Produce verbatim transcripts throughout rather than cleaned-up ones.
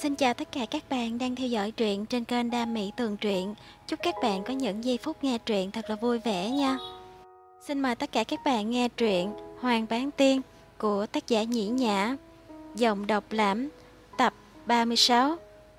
Xin chào tất cả các bạn đang theo dõi truyện trên kênh Đam Mỹ Tường Truyện. Chúc các bạn có những giây phút nghe truyện thật là vui vẻ nha. Xin mời tất cả các bạn nghe truyện Hoàng Bán Tiên của tác giả Nhĩ Nhã, giọng đọc Lãm, tập ba mươi sáu.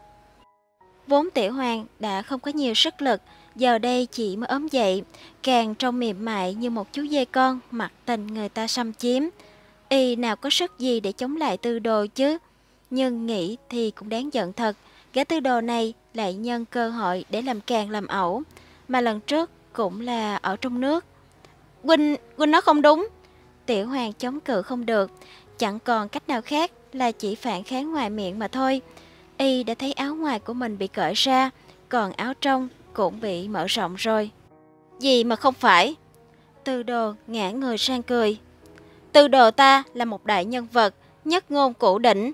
Vốn Tiểu Hoàng đã không có nhiều sức lực, giờ đây chỉ mới ốm dậy, càng trông mềm mại như một chú dê con mặc tình người ta xâm chiếm. Y nào có sức gì để chống lại Tư Đồ chứ? Nhưng nghĩ thì cũng đáng giận thật, gã Tư Đồ này lại nhân cơ hội để làm càng làm ẩu, mà lần trước cũng là ở trong nước. Huynh, Huynh nói không đúng. Tiểu Hoàng chống cự không được, chẳng còn cách nào khác là chỉ phản kháng ngoài miệng mà thôi. Y đã thấy áo ngoài của mình bị cởi ra, còn áo trong cũng bị mở rộng rồi. Gì mà không phải? Tư Đồ ngã người sang cười. Tư Đồ ta là một đại nhân vật, nhất ngôn cửu đỉnh.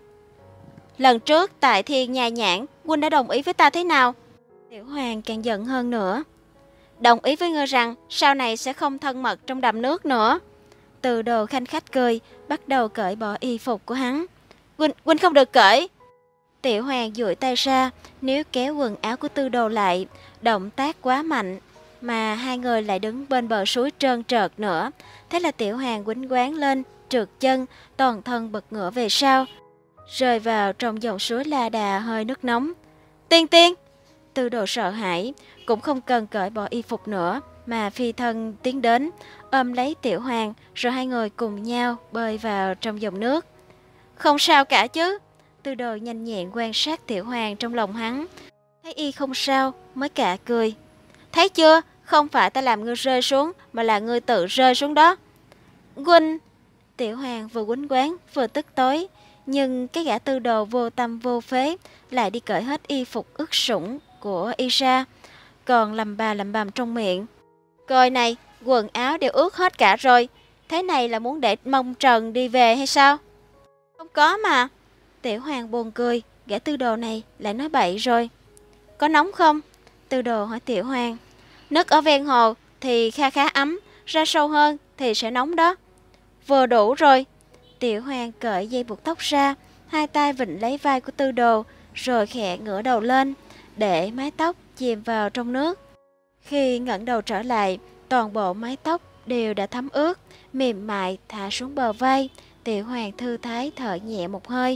Lần trước tại Thiên Nha Nhãn, Huynh đã đồng ý với ta thế nào? Tiểu Hoàng càng giận hơn nữa. Đồng ý với ngươi rằng sau này sẽ không thân mật trong đầm nước nữa. Tư Đồ khanh khách cười, bắt đầu cởi bỏ y phục của hắn. Huynh, Huynh không được cởi. Tiểu Hoàng duỗi tay ra, níu kéo quần áo của Tư Đồ lại. Động tác quá mạnh, mà hai người lại đứng bên bờ suối trơn trợt nữa. Thế là Tiểu Hoàng quýnh quáng lên, trượt chân, toàn thân bật ngửa về sau, rơi vào trong dòng suối la đà hơi nước nóng. Tiên Tiên! Tư Đồ sợ hãi, cũng không cần cởi bỏ y phục nữa, mà phi thân tiến đến, ôm lấy Tiểu Hoàng, rồi hai người cùng nhau bơi vào trong dòng nước. Không sao cả chứ? Tư Đồ nhanh nhẹn quan sát Tiểu Hoàng trong lòng hắn, thấy y không sao mới cả cười. Thấy chưa, không phải ta làm ngươi rơi xuống, mà là ngươi tự rơi xuống đó. Huynh! Tiểu Hoàng vừa quýnh quáng vừa tức tối, nhưng cái gã Tư Đồ vô tâm vô phế lại đi cởi hết y phục ướt sũng của y ra, còn lầm bà lầm bầm trong miệng. Coi này, quần áo đều ướt hết cả rồi, thế này là muốn để mông trần đi về hay sao? Không có mà. Tiểu Hoàng buồn cười, gã Tư Đồ này lại nói bậy rồi. Có nóng không? Tư Đồ hỏi Tiểu Hoàng. Nước ở ven hồ thì kha khá ấm, ra sâu hơn thì sẽ nóng đó. Vừa đủ rồi. Tiểu Hoàng cởi dây buộc tóc ra, hai tay vịnh lấy vai của Tư Đồ, rồi khẽ ngửa đầu lên, để mái tóc chìm vào trong nước. Khi ngẩng đầu trở lại, toàn bộ mái tóc đều đã thấm ướt, mềm mại thả xuống bờ vai. Tiểu Hoàng thư thái thở nhẹ một hơi.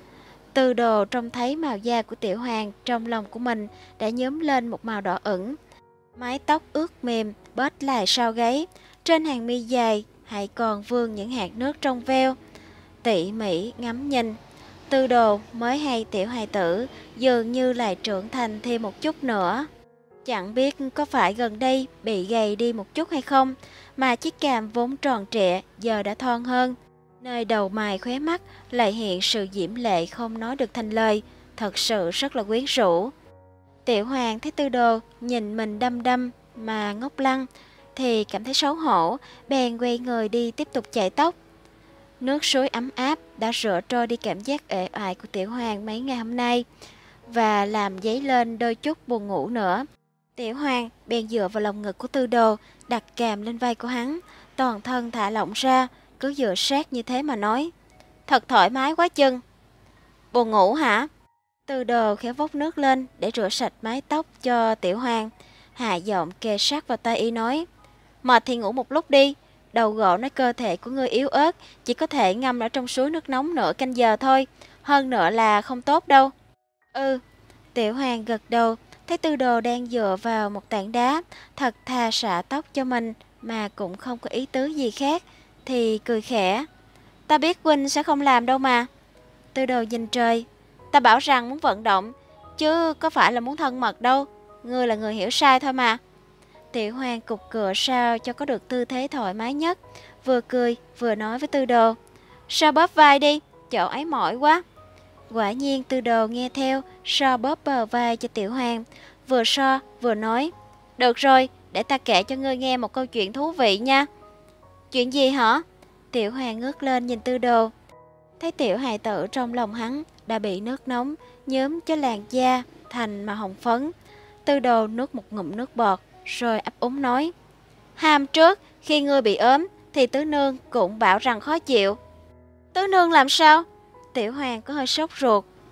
Tư Đồ trông thấy màu da của Tiểu Hoàng trong lòng của mình đã nhuốm lên một màu đỏ ửng. Mái tóc ướt mềm bết lại sau gáy, trên hàng mi dài hãy còn vương những hạt nước trong veo. Tỉ mỉ ngắm nhìn, Tư Đồ mới hay Tiểu hài tử dường như lại trưởng thành thêm một chút nữa. Chẳng biết có phải gần đây bị gầy đi một chút hay không, mà chiếc cằm vốn tròn trịa giờ đã thon hơn. Nơi đầu mày khóe mắt lại hiện sự diễm lệ không nói được thành lời, thật sự rất là quyến rũ. Tiểu Hoàng thấy Tư Đồ nhìn mình đăm đăm mà ngốc lăng, thì cảm thấy xấu hổ, bèn quay người đi tiếp tục chải tóc. Nước suối ấm áp đã rửa trôi đi cảm giác uể oải của Tiểu Hoàng mấy ngày hôm nay, và làm dấy lên đôi chút buồn ngủ nữa. Tiểu Hoàng bèn dựa vào lồng ngực của Tư Đồ, đặt cằm lên vai của hắn, toàn thân thả lỏng ra, cứ dựa sát như thế mà nói. Thật thoải mái quá chừng. Buồn ngủ hả? Tư Đồ khéo vốc nước lên để rửa sạch mái tóc cho Tiểu Hoàng, hạ giọng kề sát vào tai y nói. Mệt thì ngủ một lúc đi, đầu gỗ nói cơ thể của ngươi yếu ớt, chỉ có thể ngâm ở trong suối nước nóng nửa canh giờ thôi, hơn nữa là không tốt đâu. Ừ. Tiểu Hoàng gật đầu, thấy Tư Đồ đang dựa vào một tảng đá, thật thà xả tóc cho mình mà cũng không có ý tứ gì khác, thì cười khẽ. Ta biết huynh sẽ không làm đâu mà. Tư Đồ nhìn trời. Ta bảo rằng muốn vận động, chứ có phải là muốn thân mật đâu. Ngươi là người hiểu sai thôi mà. Tiểu Hoàng cục cửa sao cho có được tư thế thoải mái nhất, vừa cười vừa nói với Tư Đồ. So bóp vai đi, chỗ ấy mỏi quá. Quả nhiên Tư Đồ nghe theo, so bóp bờ vai cho Tiểu Hoàng, vừa so vừa nói. Được rồi, để ta kể cho ngươi nghe một câu chuyện thú vị nha. Chuyện gì hả? Tiểu Hoàng ngước lên nhìn Tư Đồ, thấy tiểu hài tử trong lòng hắn đã bị nước nóng nhuốm cho làn da thành màu hồng phấn. Tư Đồ nuốt một ngụm nước bọt, rồi ấp úng nói. Hôm trước khi ngươi bị ốm thì Tứ Nương cũng bảo rằng khó chịu. Tứ Nương làm sao? Tiểu Hoàng có hơi sốt ruột.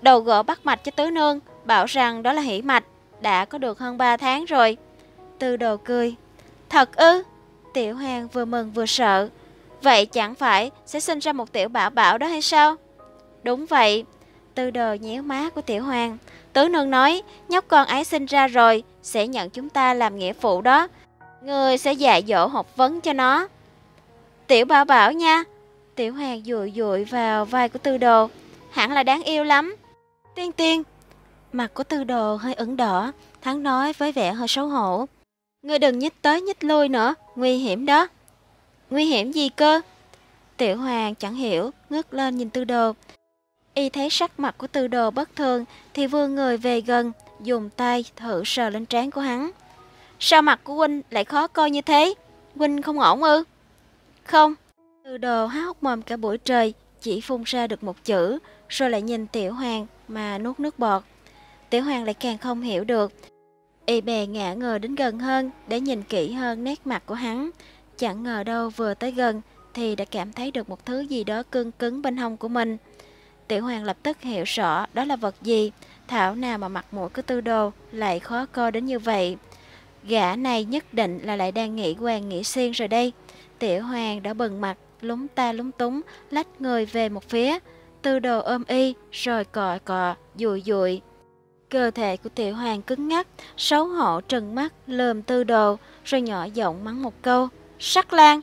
đầu gỗ bắt mạch cho tứ nương, bảo rằng đó là hỉ mạch, đã có được hơn ba tháng rồi. Tư Đồ cười. Thật ư? Tiểu Hoàng vừa mừng vừa sợ. Vậy chẳng phải sẽ sinh ra một tiểu bảo bảo đó hay sao? Đúng vậy. Tư Đồ nhéo má của Tiểu Hoàng. Tứ nương nói, nhóc con ấy sinh ra rồi, sẽ nhận chúng ta làm nghĩa phụ đó. Ngươi sẽ dạy dỗ học vấn cho nó. Tiểu bảo bảo nha. Tiểu Hoàng dụi dụi vào vai của Tư Đồ. Hẳn là đáng yêu lắm. Tiên Tiên. Mặt của Tư Đồ hơi ửng đỏ, hắn nói với vẻ hơi xấu hổ. Ngươi đừng nhích tới nhích lui nữa, nguy hiểm đó. Nguy hiểm gì cơ? Tiểu Hoàng chẳng hiểu, ngước lên nhìn Tư Đồ. Y thấy sắc mặt của Tư Đồ bất thường thì vươn người về gần, dùng tay thử sờ lên trán của hắn. Sao mặt của huynh lại khó coi như thế? Huynh không ổn ư? Không. Tư Đồ há hốc mồm cả buổi trời, chỉ phun ra được một chữ, rồi lại nhìn Tiểu Hoàng mà nuốt nước bọt. Tiểu Hoàng lại càng không hiểu được. Y bè ngã ngờ đến gần hơn để nhìn kỹ hơn nét mặt của hắn. Chẳng ngờ đâu vừa tới gần thì đã cảm thấy được một thứ gì đó cứng cứng bên hông của mình. Tiểu Hoàng lập tức hiểu rõ đó là vật gì. Thảo nào mà mặt mũi của Tư Đồ lại khó coi đến như vậy. Gã này nhất định là lại đang nghĩ Hoàng nghĩ xiên rồi đây. Tiểu Hoàng đã bừng mặt, lúng ta lúng túng, lách người về một phía. Tư Đồ ôm y, rồi cọ cọ, dụi dụi. Cơ thể của Tiểu Hoàng cứng ngắc, xấu hổ trừng mắt, lườm Tư Đồ, rồi nhỏ giọng mắng một câu. Sắc lang.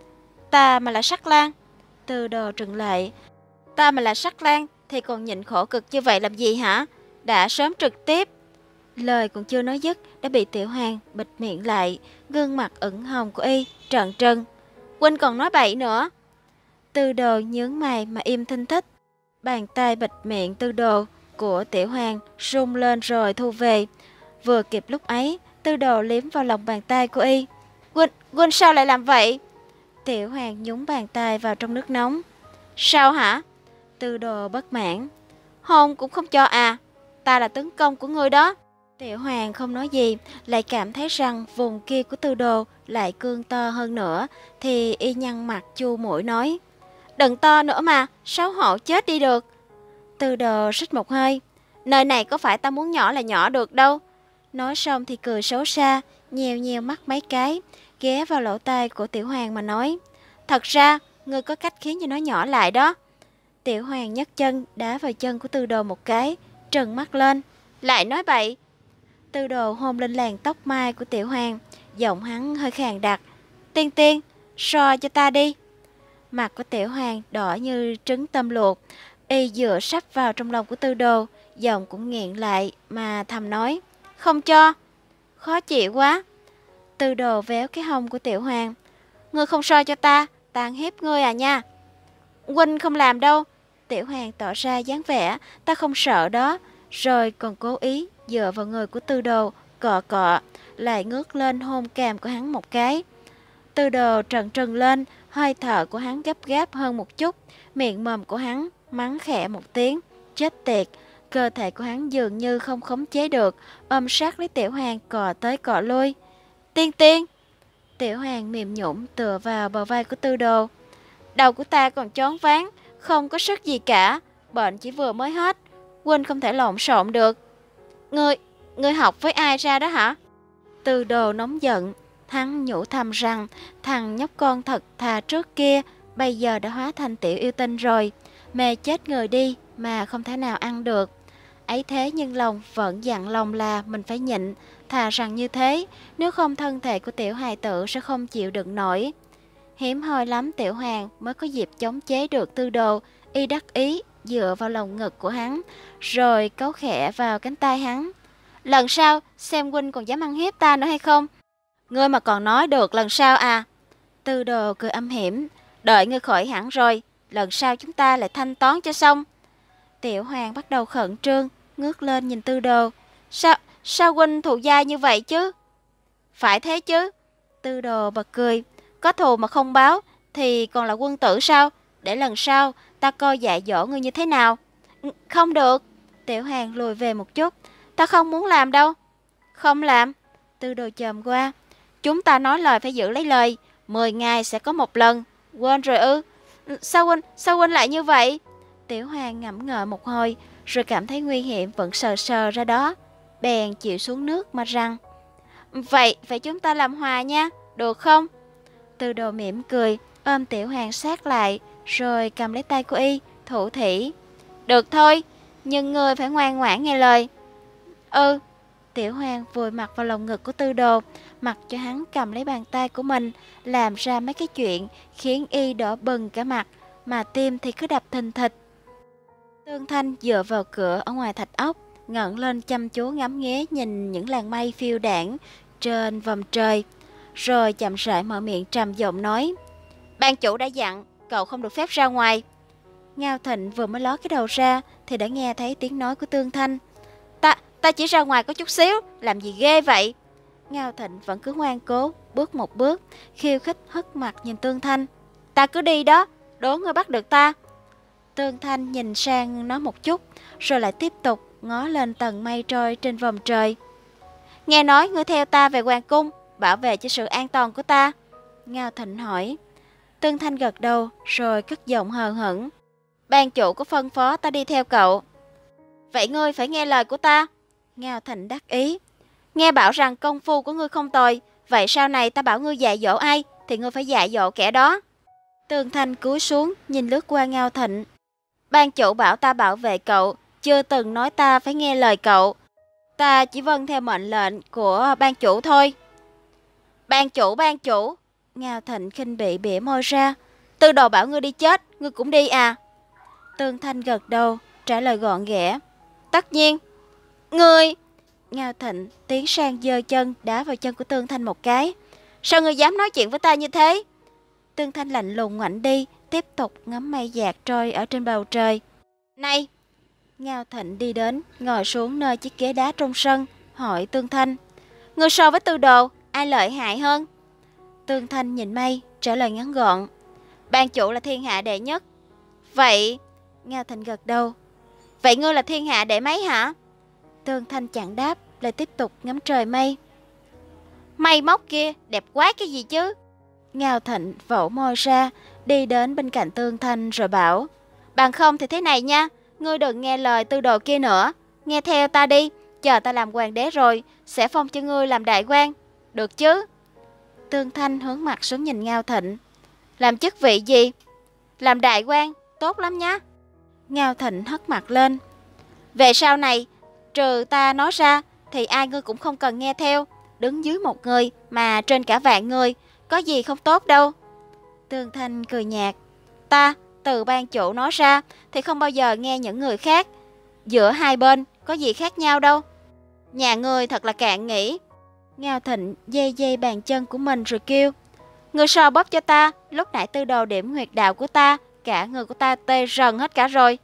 Ta mà là sắc lang. Tư Đồ trừng lại. Ta mà là sắc lang thì còn nhịn khổ cực như vậy làm gì hả? Đã sớm trực tiếp. Lời còn chưa nói dứt đã bị Tiểu Hoàng bịt miệng lại, gương mặt ửng hồng của y trợn trừng. Huynh còn nói bậy nữa. Tư Đồ nhướng mày mà im thinh thích. Bàn tay bịt miệng Tư Đồ của Tiểu Hoàng rung lên rồi thu về. Vừa kịp lúc ấy, Tư Đồ liếm vào lòng bàn tay của y. Huynh, huynh sao lại làm vậy? Tiểu Hoàng nhúng bàn tay vào trong nước nóng. Sao hả? Tư Đồ bất mãn. Hôn cũng không cho à? Ta là tướng công của ngươi đó. Tiểu Hoàng không nói gì, lại cảm thấy rằng vùng kia của Tư Đồ lại cương to hơn nữa, thì y nhăn mặt chu mũi nói. Đừng to nữa mà, xấu hổ chết đi được. Tư Đồ xích một hơi. Nơi này có phải ta muốn nhỏ là nhỏ được đâu. Nói xong thì cười xấu xa, nheo nheo mắt mấy cái, ghé vào lỗ tai của Tiểu Hoàng mà nói. Thật ra, ngươi có cách khiến cho nó nhỏ lại đó. Tiểu Hoàng nhấc chân đá vào chân của Tư Đồ một cái, trừng mắt lên. Lại nói bậy. Tư Đồ hôn lên làn tóc mai của Tiểu Hoàng, giọng hắn hơi khàn đặc. Tiên Tiên, so cho ta đi. Mặt của Tiểu Hoàng đỏ như trứng tôm luộc, y dựa sắp vào trong lòng của Tư Đồ, giọng cũng nghẹn lại mà thầm nói. Không cho. Khó chịu quá. Tư Đồ véo cái hông của Tiểu Hoàng. Ngươi không so cho ta, ta ăn hiếp ngươi à nha. Huynh không làm đâu. Tiểu Hoàng tỏ ra dáng vẻ ta không sợ đó, rồi còn cố ý dựa vào người của Tư Đồ, cọ cọ, lại ngước lên hôn cằm của hắn một cái. Tư Đồ trợn trừng lên, hơi thở của hắn gấp gáp hơn một chút, miệng mồm của hắn mắng khẽ một tiếng. Chết tiệt, cơ thể của hắn dường như không khống chế được, ôm sát lấy Tiểu Hoàng cọ tới cọ lui. Tiên Tiên. Tiểu Hoàng mềm nhũn tựa vào bờ vai của Tư Đồ. Đầu của ta còn choáng váng, không có sức gì cả, bệnh chỉ vừa mới hết, huynh không thể lộn xộn được. Ngươi, ngươi học với ai ra đó hả? Tư Đồ nóng giận, hắn nhủ thầm rằng thằng nhóc con thật thà trước kia bây giờ đã hóa thành tiểu yêu tinh rồi, mê chết người đi mà không thể nào ăn được. Ấy thế nhưng lòng vẫn dặn lòng là mình phải nhịn, thà rằng như thế, nếu không thân thể của tiểu hài tử sẽ không chịu đựng nổi. Hiếm hoi lắm Tiểu Hoàng mới có dịp chống chế được Tư Đồ, y đắc ý dựa vào lồng ngực của hắn, rồi cấu khẽ vào cánh tay hắn. Lần sau xem huynh còn dám ăn hiếp ta nữa hay không? Ngươi mà còn nói được lần sau à? Tư Đồ cười âm hiểm. Đợi ngươi khỏi hẳn rồi, lần sau chúng ta lại thanh toán cho xong. Tiểu Hoàng bắt đầu khẩn trương, ngước lên nhìn Tư Đồ. Sao, sao huynh thù dai như vậy chứ? Phải thế chứ. Tư Đồ bật cười. Có thù mà không báo thì còn là quân tử sao? Để lần sau ta coi dạy dỗ ngươi như thế nào. Không được. Tiểu Hoàng lùi về một chút. Ta không muốn làm đâu. Không làm. Tư Đồ chồm qua. Chúng ta nói lời phải giữ lấy lời. Mười ngày sẽ có một lần. Quên rồi ư? Sao huynh, sao huynh lại như vậy? Tiểu Hoàng ngẫm ngợi một hồi, rồi cảm thấy nguy hiểm vẫn sờ sờ ra đó. Bèn chịu xuống nước mà rằng: Vậy, vậy chúng ta làm hòa nha, được không? Tư Đồ mỉm cười, ôm Tiểu Hoàng sát lại, rồi cầm lấy tay cô y, thủ thỉ: Được thôi, nhưng ngươi phải ngoan ngoãn nghe lời. Ừ. Tiểu Hoàng vùi mặt vào lồng ngực của Tư Đồ, mặc cho hắn cầm lấy bàn tay của mình, làm ra mấy cái chuyện khiến y đỏ bừng cả mặt, mà tim thì cứ đập thình thịch. Tương Thanh dựa vào cửa ở ngoài thạch ốc, ngẩng lên chăm chú ngắm nghía nhìn những làn mây phiêu đãng trên vòm trời, rồi chậm rãi mở miệng trầm giọng nói: Ban chủ đã dặn, cậu không được phép ra ngoài. Ngao Thịnh vừa mới ló cái đầu ra thì đã nghe thấy tiếng nói của Tương Thanh: Ta, ta chỉ ra ngoài có chút xíu, làm gì ghê vậy? Ngao Thịnh vẫn cứ ngoan cố, bước một bước, khiêu khích hất mặt nhìn Tương Thanh: Ta cứ đi đó, đố ngươi bắt được ta. Tương Thanh nhìn sang nó một chút, rồi lại tiếp tục ngó lên tầng mây trôi trên vòm trời. Nghe nói ngươi theo ta về hoàng cung, bảo vệ cho sự an toàn của ta. Ngao Thịnh hỏi. Tương Thanh gật đầu, rồi cất giọng hờ hững: Ban chủ có phân phó ta đi theo cậu. Vậy ngươi phải nghe lời của ta. Ngao Thịnh đắc ý: Nghe bảo rằng công phu của ngươi không tồi, vậy sau này ta bảo ngươi dạy dỗ ai thì ngươi phải dạy dỗ kẻ đó. Tương Thanh cúi xuống nhìn lướt qua Ngao Thịnh. Ban chủ bảo ta bảo vệ cậu, chưa từng nói ta phải nghe lời cậu. Ta chỉ vâng theo mệnh lệnh của ban chủ thôi. Ban chủ, ban chủ. Ngao Thịnh khinh bỉ bỉa môi ra. Tư Đồ bảo ngươi đi chết, ngươi cũng đi à? Tương Thanh gật đầu, trả lời gọn ghẽ: Tất nhiên. Ngươi... Ngao Thịnh tiến sang giơ chân đá vào chân của Tương Thanh một cái. Sao ngươi dám nói chuyện với ta như thế? Tương Thanh lạnh lùng ngoảnh đi, tiếp tục ngắm mây dạt trôi ở trên bầu trời. Này! Ngao Thịnh đi đến, ngồi xuống nơi chiếc ghế đá trong sân, hỏi Tương Thanh: Ngươi so với Tư Đồ, ai lợi hại hơn? Tương Thanh nhìn mây, trả lời ngắn gọn: Ban chủ là thiên hạ đệ nhất. Vậy... Ngao Thịnh gật đầu. Vậy ngươi là thiên hạ đệ mấy hả? Tương Thanh chẳng đáp, lại tiếp tục ngắm trời mây. Mây móc kia, đẹp quá cái gì chứ? Ngao Thịnh vỗ môi ra, đi đến bên cạnh Tương Thanh rồi bảo: Bằng không thì thế này nha, ngươi đừng nghe lời Tư Đồ kia nữa, nghe theo ta đi, chờ ta làm hoàng đế rồi, sẽ phong cho ngươi làm đại quan, được chứ? Tương Thanh hướng mặt xuống nhìn Ngao Thịnh. Làm chức vị gì? Làm đại quan, tốt lắm nhá. Ngao Thịnh hất mặt lên. Về sau này, trừ ta nói ra, thì ai ngươi cũng không cần nghe theo, đứng dưới một người mà trên cả vạn người, có gì không tốt đâu. Tương Thanh cười nhạt. Ta, từ ban chủ nói ra, thì không bao giờ nghe những người khác. Giữa hai bên, có gì khác nhau đâu. Nhà ngươi thật là cạn nghĩ. Ngao Thịnh dây dây bàn chân của mình rồi kêu: Ngươi so bóp cho ta, lúc nãy Tư Đồ điểm huyệt đạo của ta, cả người của ta tê rần hết cả rồi.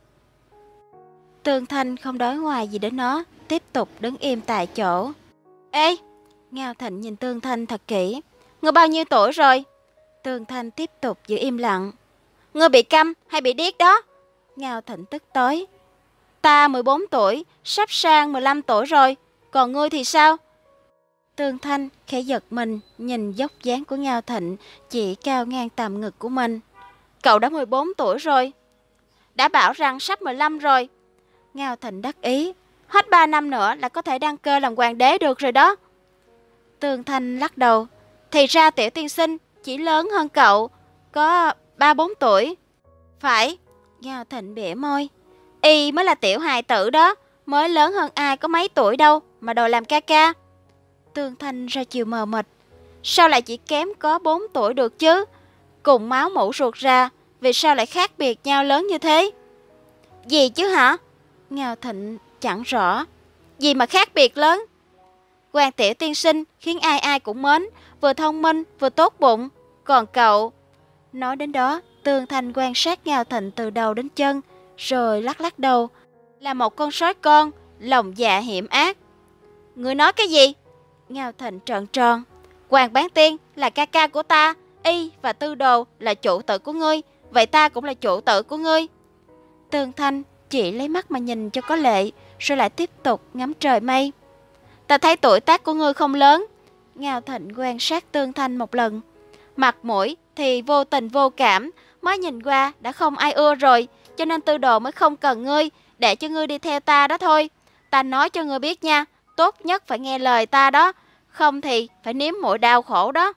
Tương Thanh không đối ngoài gì đến nó, tiếp tục đứng im tại chỗ. Ê! Ngao Thịnh nhìn Tương Thanh thật kỹ. Ngươi bao nhiêu tuổi rồi? Tương Thanh tiếp tục giữ im lặng. Ngươi bị câm hay bị điếc đó? Ngao Thịnh tức tối. Ta mười bốn tuổi, sắp sang mười lăm tuổi rồi, còn ngươi thì sao? Tương Thanh khẽ giật mình, nhìn dốc dáng của Ngao Thịnh chỉ cao ngang tầm ngực của mình. Cậu đã mười bốn tuổi rồi. Đã bảo rằng sắp mười lăm rồi. Ngao Thịnh đắc ý. Hết ba năm nữa là có thể đăng cơ làm hoàng đế được rồi đó. Tương Thanh lắc đầu. Thì ra Tiểu tiên sinh chỉ lớn hơn cậu, có ba bốn tuổi. Phải. Ngao Thịnh bỉa môi. Y mới là tiểu hài tử đó, mới lớn hơn ai có mấy tuổi đâu mà đòi làm ca ca. Tương Thanh ra chiều mờ mịt. Sao lại chỉ kém có bốn tuổi được chứ? Cùng máu mủ ruột ra, vì sao lại khác biệt nhau lớn như thế? Gì chứ hả? Ngao Thịnh chẳng rõ. Gì mà khác biệt lớn? Hoàng Tiểu tiên sinh khiến ai ai cũng mến, vừa thông minh vừa tốt bụng. Còn cậu... Nói đến đó, Tương Thanh quan sát Ngao Thịnh từ đầu đến chân, rồi lắc lắc đầu. Là một con sói con, lòng dạ hiểm ác. Ngươi nói cái gì? Ngao Thịnh trợn tròn. Hoàng Bán Tiên là ca ca của ta, Y và Tư Đồ là chủ tử của ngươi, vậy ta cũng là chủ tử của ngươi. Tương Thanh chỉ lấy mắt mà nhìn cho có lệ, rồi lại tiếp tục ngắm trời mây. Ta thấy tuổi tác của ngươi không lớn. Ngao Thịnh quan sát Tương Thanh một lần. Mặt mũi thì vô tình vô cảm, mới nhìn qua đã không ai ưa rồi, cho nên Tư Đồ mới không cần ngươi, để cho ngươi đi theo ta đó thôi. Ta nói cho ngươi biết nha, tốt nhất phải nghe lời ta đó, không thì phải nếm mùi đau khổ đó.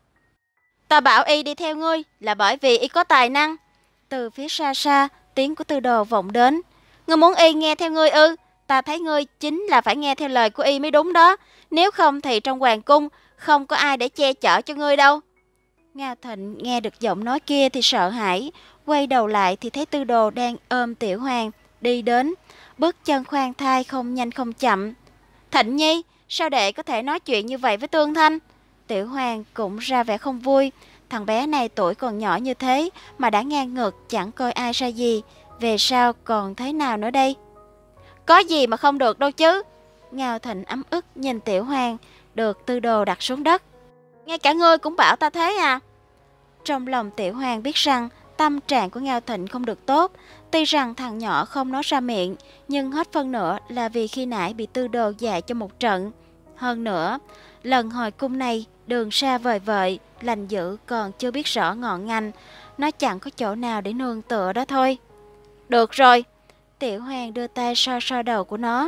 Ta bảo y đi theo ngươi là bởi vì y có tài năng. Từ phía xa xa, tiếng của Tư Đồ vọng đến. Ngươi muốn y nghe theo ngươi ư? Ta thấy ngươi chính là phải nghe theo lời của y mới đúng đó. Nếu không thì trong hoàng cung không có ai để che chở cho ngươi đâu. Ngao Thịnh nghe được giọng nói kia thì sợ hãi, quay đầu lại thì thấy Tư Đồ đang ôm Tiểu Hoàng đi đến, bước chân khoan thai không nhanh không chậm. Thịnh Nhi, sao đệ có thể nói chuyện như vậy với Tương Thanh? Tiểu Hoàng cũng ra vẻ không vui. Thằng bé này tuổi còn nhỏ như thế mà đã ngang ngược chẳng coi ai ra gì, về sau còn thế nào nữa đây? Có gì mà không được đâu chứ. Ngao Thịnh ấm ức nhìn Tiểu Hoàng được Tư Đồ đặt xuống đất. Ngay cả ngươi cũng bảo ta thế à? Trong lòng Tiểu Hoàng biết rằng tâm trạng của Ngao Thịnh không được tốt. Tuy rằng thằng nhỏ không nói ra miệng, nhưng hết phân nữa là vì khi nãy bị Tư Đồ dạy cho một trận. Hơn nữa, lần hồi cung này đường xa vời vợi, lành dữ còn chưa biết rõ ngọn ngành, nó chẳng có chỗ nào để nương tựa đó thôi. Được rồi. Tiểu Hoàng đưa tay so so đầu của nó.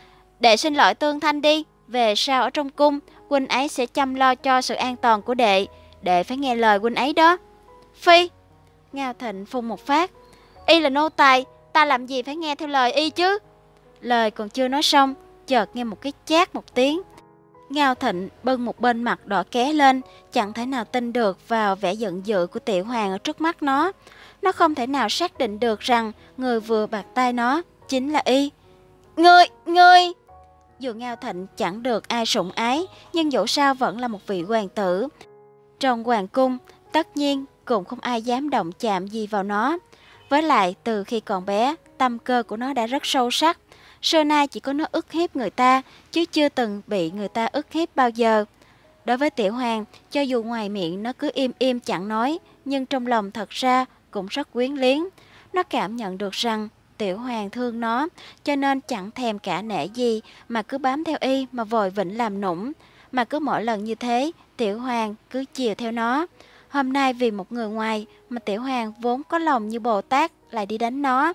Đệ xin lỗi Tương Thanh đi, về sau ở trong cung, huynh ấy sẽ chăm lo cho sự an toàn của đệ, đệ phải nghe lời huynh ấy đó. Phi. Ngao Thịnh phun một phát. Y là nô tài, ta làm gì phải nghe theo lời y chứ? Lời còn chưa nói xong, chợt nghe một cái chát một tiếng. Ngao Thịnh bưng một bên mặt đỏ ké lên, chẳng thể nào tin được vào vẻ giận dữ của Tiểu Hoàng ở trước mắt nó. Nó không thể nào xác định được rằng người vừa bạt tay nó chính là y. Ngươi, ngươi! Dù Ngao Thịnh chẳng được ai sủng ái, nhưng dẫu sao vẫn là một vị hoàng tử. Trong hoàng cung, tất nhiên cũng không ai dám động chạm gì vào nó. Với lại, từ khi còn bé, tâm cơ của nó đã rất sâu sắc. Xưa nay chỉ có nó ức hiếp người ta, chứ chưa từng bị người ta ức hiếp bao giờ. Đối với Tiểu Hoàng, cho dù ngoài miệng nó cứ im im chẳng nói, nhưng trong lòng thật ra cũng rất quyến luyến. Nó cảm nhận được rằng Tiểu Hoàng thương nó, cho nên chẳng thèm cả nể gì mà cứ bám theo y mà vội vĩnh làm nũng. Mà cứ mỗi lần như thế, Tiểu Hoàng cứ chiều theo nó. Hôm nay vì một người ngoài mà Tiểu Hoàng vốn có lòng như Bồ Tát lại đi đánh nó.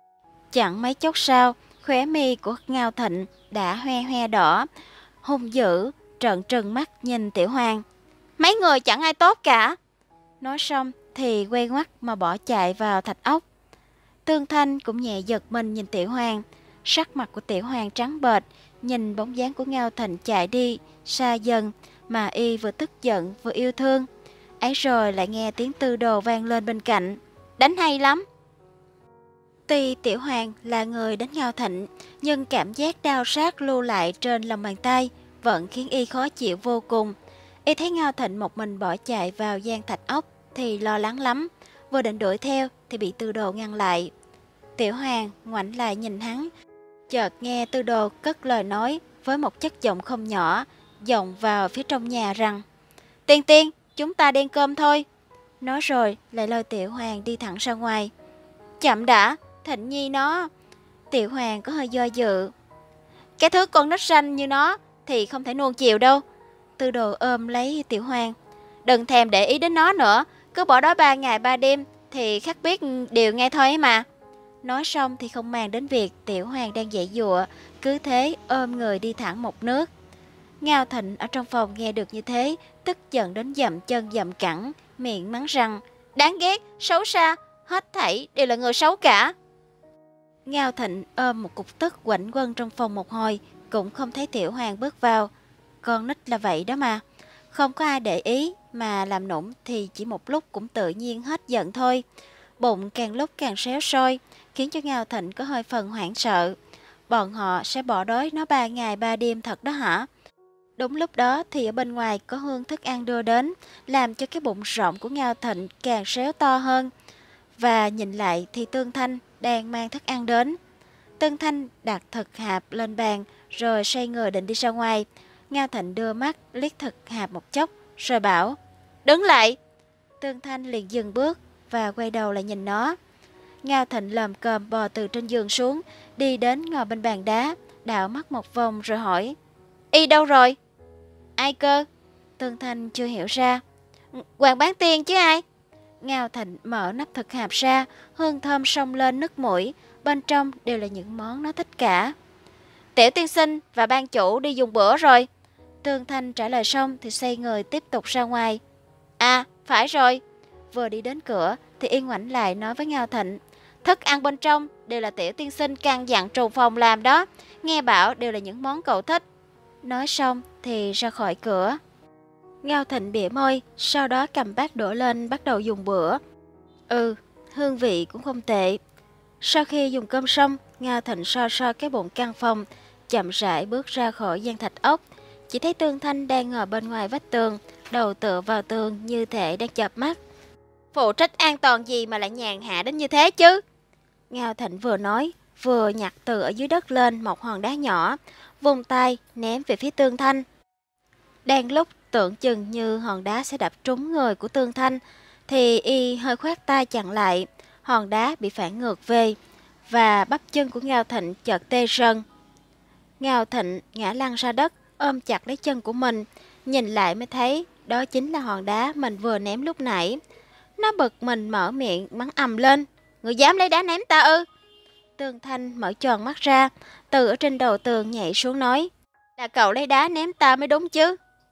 Chẳng mấy chốc sau, khóe mi của Ngao Thịnh đã hoe hoe đỏ, hung dữ, trợn trừng mắt nhìn Tiểu Hoàng. Mấy người chẳng ai tốt cả. Nói xong thì quay ngoắt mà bỏ chạy vào thạch ốc. Tương Thanh cũng nhẹ giật mình nhìn Tiểu Hoàng. Sắc mặt của Tiểu Hoàng trắng bệch, nhìn bóng dáng của Ngao Thịnh chạy đi xa dần mà y vừa tức giận vừa yêu thương. Ấy rồi lại nghe tiếng Tư Đồ vang lên bên cạnh. Đánh hay lắm. Tuy Tiểu Hoàng là người đánh Ngao Thịnh, nhưng cảm giác đau sát lưu lại trên lòng bàn tay vẫn khiến y khó chịu vô cùng. Y thấy Ngao Thịnh một mình bỏ chạy vào gian thạch ốc thì lo lắng lắm, vừa định đuổi theo thì bị Tư Đồ ngăn lại. Tiểu Hoàng ngoảnh lại nhìn hắn, chợt nghe Tư Đồ cất lời nói với một chất giọng không nhỏ, vọng vào phía trong nhà rằng: Tiên Tiên, chúng ta đi ăn cơm thôi. Nói rồi lại lôi Tiểu Hoàng đi thẳng ra ngoài. Chậm đã, Thịnh Nhi nó. Tiểu Hoàng có hơi do dự. Cái thứ con nít ranh như nó thì không thể nuông chiều đâu. Tư Đồ ôm lấy Tiểu Hoàng. Đừng thèm để ý đến nó nữa, cứ bỏ đó ba ngày ba đêm thì khắc biết điều ngay thôi ấy mà. Nói xong thì không màng đến việc Tiểu Hoàng đang giãy giụa, cứ thế ôm người đi thẳng một nước. Ngao Thịnh ở trong phòng nghe được như thế, tức giận đến dậm chân dậm cẳng, miệng mắng rằng: Đáng ghét, xấu xa, hết thảy đều là người xấu cả. Ngao Thịnh ôm một cục tức quạnh quẩn trong phòng một hồi, cũng không thấy Tiểu Hoàng bước vào. Con nít là vậy đó mà, không có ai để ý mà làm nũng thì chỉ một lúc cũng tự nhiên hết giận thôi. Bụng càng lúc càng xéo sôi, khiến cho Ngao Thịnh có hơi phần hoảng sợ. Bọn họ sẽ bỏ đói nó ba ngày ba đêm thật đó hả? Đúng lúc đó thì ở bên ngoài có hương thức ăn đưa đến, làm cho cái bụng rộng của Ngao Thịnh càng xéo to hơn. Và nhìn lại thì Tương Thanh đang mang thức ăn đến. Tương Thanh đặt thực hạp lên bàn rồi xoay người định đi ra ngoài. Ngao Thịnh đưa mắt liếc thực hạp một chốc rồi bảo: Đứng lại. Tương Thanh liền dừng bước và quay đầu lại nhìn nó. Ngao Thịnh lồm cồm bò từ trên giường xuống, đi đến ngồi bên bàn đá, đảo mắt một vòng rồi hỏi: Y đâu rồi? Ai cơ? Tương Thanh chưa hiểu ra. Hoàng Bán Tiên chứ ai? Ngao Thịnh mở nắp thực hạp ra, hương thơm xông lên nức mũi, bên trong đều là những món nó thích cả. Tiểu tiên sinh và ban chủ đi dùng bữa rồi. Tương Thanh trả lời xong thì xoay người tiếp tục ra ngoài. À, phải rồi. Vừa đi đến cửa thì Yên ngoảnh lại nói với Ngao Thịnh. Thức ăn bên trong đều là tiểu tiên sinh căn dặn trù phòng làm đó. Nghe bảo đều là những món cậu thích. Nói xong thì ra khỏi cửa. Ngao Thịnh bỉa môi, sau đó cầm bát đổ lên bắt đầu dùng bữa. Ừ, hương vị cũng không tệ. Sau khi dùng cơm xong, Ngao Thịnh so so cái bụng căn phòng, chậm rãi bước ra khỏi gian thạch ốc. Chỉ thấy Tương Thanh đang ngồi bên ngoài vách tường, đầu tựa vào tường như thể đang chợp mắt. Phụ trách an toàn gì mà lại nhàn hạ đến như thế chứ? Ngao Thịnh vừa nói, vừa nhặt từ ở dưới đất lên một hòn đá nhỏ, vung tay ném về phía Tương Thanh. Đang lúc tưởng chừng như hòn đá sẽ đập trúng người của Tương Thanh, thì y hơi khoát tay chặn lại, hòn đá bị phản ngược về, và bắp chân của Ngao Thịnh chợt tê rần. Ngao Thịnh ngã lăn ra đất, ôm chặt lấy chân của mình, nhìn lại mới thấy đó chính là hòn đá mình vừa ném lúc nãy. Nó bực mình mở miệng mắng ầm lên. Người dám lấy đá ném ta ư? Tương Thanh mở tròn mắt ra, từ ở trên đầu tường nhảy xuống nói. Là cậu lấy đá ném ta mới đúng chứ.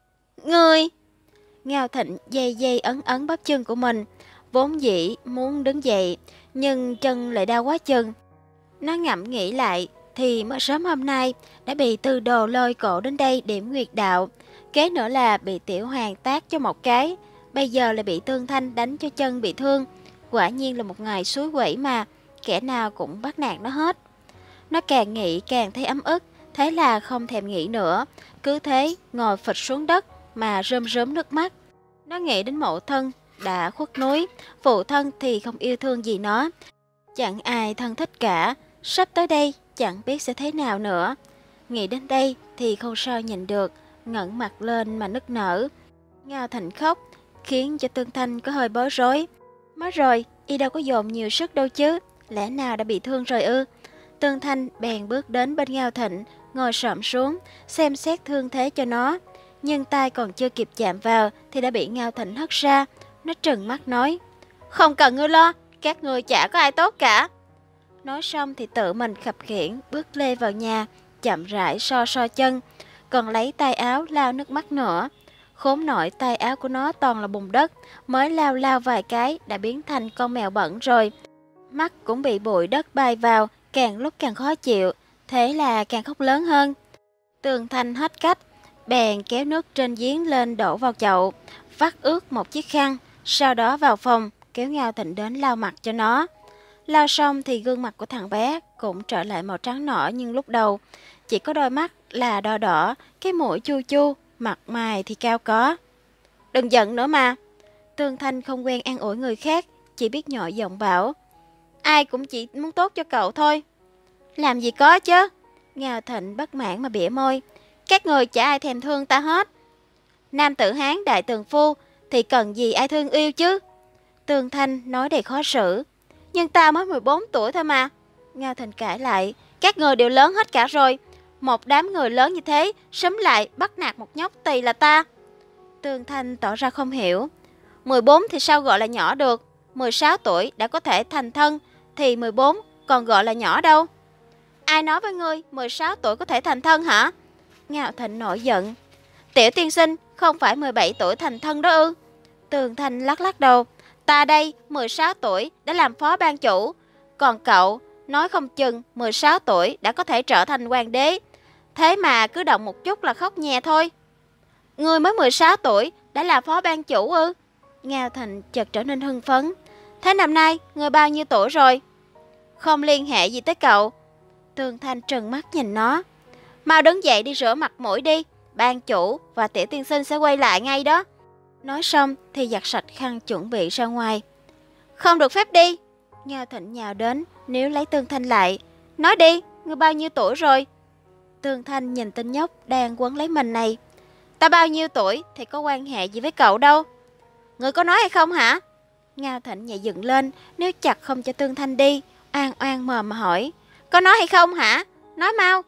Ngươi! Ngao Thịnh dây dây ấn ấn bắp chân của mình, vốn dĩ muốn đứng dậy, nhưng chân lại đau quá chừng. Nó ngẫm nghĩ lại, thì mới sớm hôm nay đã bị Tư Đồ lôi cổ đến đây điểm nguyệt đạo, kế nữa là bị Tiểu Hoàng tát cho một cái, bây giờ lại bị Tương Thanh đánh cho chân bị thương. Quả nhiên là một ngày suối quẩy mà, kẻ nào cũng bắt nạt nó hết. Nó càng nghĩ càng thấy ấm ức, thế là không thèm nghĩ nữa, cứ thế ngồi phịch xuống đất mà rơm rớm nước mắt. Nó nghĩ đến mẫu thân đã khuất núi, phụ thân thì không yêu thương gì nó, chẳng ai thân thích cả, sắp tới đây chẳng biết sẽ thế nào nữa. Nghĩ đến đây thì không sao nhìn được, ngẩng mặt lên mà nức nở. Ngao Thịnh khóc, khiến cho Tương Thanh có hơi bối rối. Mới rồi, y đâu có dồn nhiều sức đâu chứ, lẽ nào đã bị thương rồi ư? Tương Thanh bèn bước đến bên Ngao Thịnh, ngồi xổm xuống, xem xét thương thế cho nó. Nhưng tay còn chưa kịp chạm vào thì đã bị Ngao Thịnh hất ra. Nó trừng mắt nói, không cần ngươi lo, các ngươi chả có ai tốt cả. Nói xong thì tự mình khập khiễng bước lê vào nhà, chậm rãi so so chân, còn lấy tay áo lau nước mắt nữa. Khốn nổi tay áo của nó toàn là bùn đất, mới lao lao vài cái đã biến thành con mèo bẩn rồi. Mắt cũng bị bụi đất bay vào, càng lúc càng khó chịu, thế là càng khóc lớn hơn. Tường Thanh hết cách, bèn kéo nước trên giếng lên đổ vào chậu, vắt ướt một chiếc khăn, sau đó vào phòng kéo Ngao Thịnh đến lau mặt cho nó. Lau xong thì gương mặt của thằng bé cũng trở lại màu trắng nõn nhưng lúc đầu, chỉ có đôi mắt là đỏ đỏ, cái mũi chu chu, mặt mày thì cao có. Đừng giận nữa mà. Tương Thanh không quen an ủi người khác, chỉ biết nhỏ giọng bảo, ai cũng chỉ muốn tốt cho cậu thôi. Làm gì có chứ. Ngao Thịnh bất mãn mà bỉa môi, các người chả ai thèm thương ta hết. Nam tử Hán đại tường phu thì cần gì ai thương yêu chứ. Tương Thanh nói đầy khó xử. Nhưng ta mới mười bốn tuổi thôi mà. Ngao Thịnh cãi lại, các người đều lớn hết cả rồi. Một đám người lớn như thế, sớm lại bắt nạt một nhóc tỳ là ta. Tương Thanh tỏ ra không hiểu. mười bốn thì sao gọi là nhỏ được? mười sáu tuổi đã có thể thành thân, thì mười bốn còn gọi là nhỏ đâu? Ai nói với ngươi mười sáu tuổi có thể thành thân hả? Ngao Thịnh nổi giận. Tiểu tiên sinh không phải mười bảy tuổi thành thân đó ư? Tương Thanh lắc lắc đầu. Ta đây mười sáu tuổi đã làm phó ban chủ, còn cậu nói không chừng mười sáu tuổi đã có thể trở thành hoàng đế. Thế mà cứ động một chút là khóc nhè thôi. Ngươi mới mười sáu tuổi đã là phó ban chủ ư? Ngao Thịnh chợt trở nên hưng phấn. Thế năm nay ngươi bao nhiêu tuổi rồi? Không liên hệ gì tới cậu. Tương Thanh trừng mắt nhìn nó. Mau đứng dậy đi rửa mặt mũi đi, ban chủ và tiểu tiên sinh sẽ quay lại ngay đó. Nói xong thì giặt sạch khăn chuẩn bị ra ngoài. Không được phép đi. Ngao Thịnh nhào đến níu lấy Tương Thanh lại. Nói đi, ngươi bao nhiêu tuổi rồi? Tương Thanh nhìn tên nhóc đang quấn lấy mình này. Ta bao nhiêu tuổi thì có quan hệ gì với cậu đâu. Ngươi có nói hay không hả? Ngao Thịnh nhảy dựng lên, níu chặt không cho Tương Thanh đi, oan oan mờ mà hỏi. Có nói hay không hả? Nói mau.